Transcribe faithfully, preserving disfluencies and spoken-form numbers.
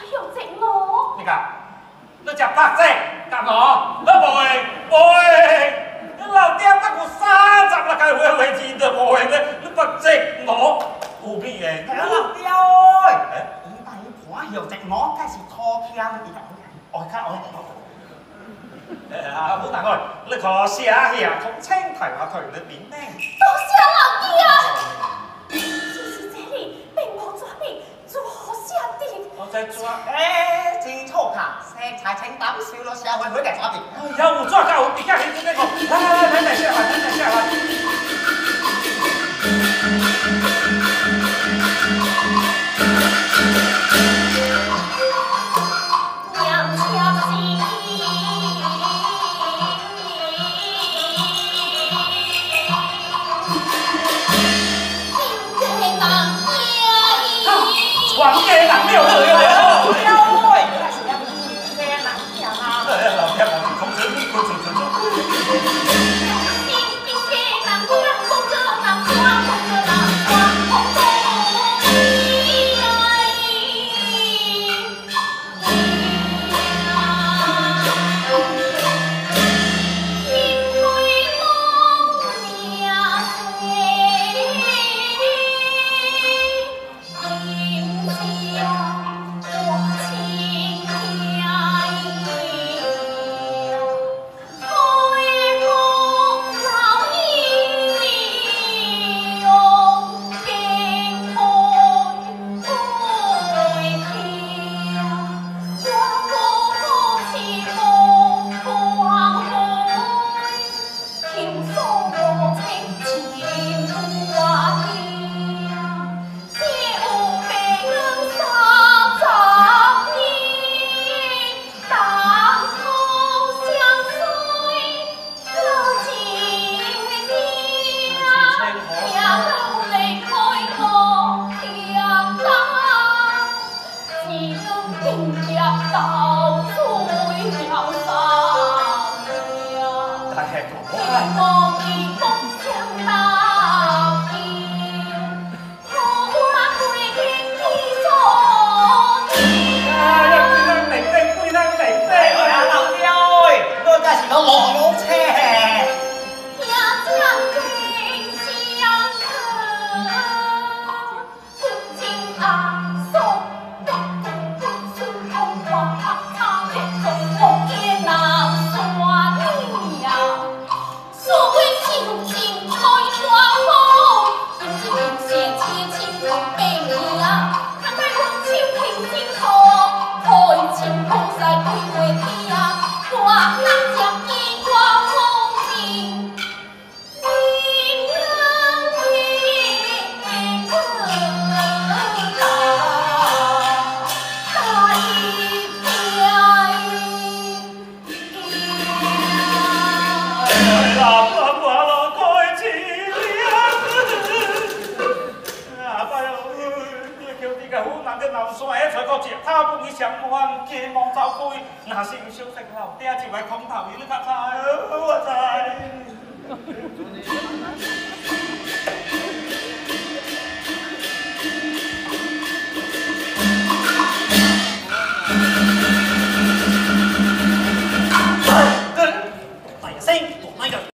有这我。 你看，你食白菜甲我，你无会无会。你老爹甲我三十六个月月钱都无会咧，你白菜我有咩诶？ 哎呀，老爹哎，你大姨婆有这我，该是拖欠你个。我看我。 啊，好大爱，你可写下同青台话台你面呢？ 多谢老爹。其实这里并无抓你做下的。 我在抓。 哎，真错卡，色彩清淡，少了社会会嘅抓的。 有抓到，而家你做呢個？來來來，睇睇下來，睇睇下來。 娘家子。皇家人庙好有好， 哎，那是两个皇家人庙啊。 老爹我们同时你过走走走。那是小食老爹就係空頭魚，你拍晒我真。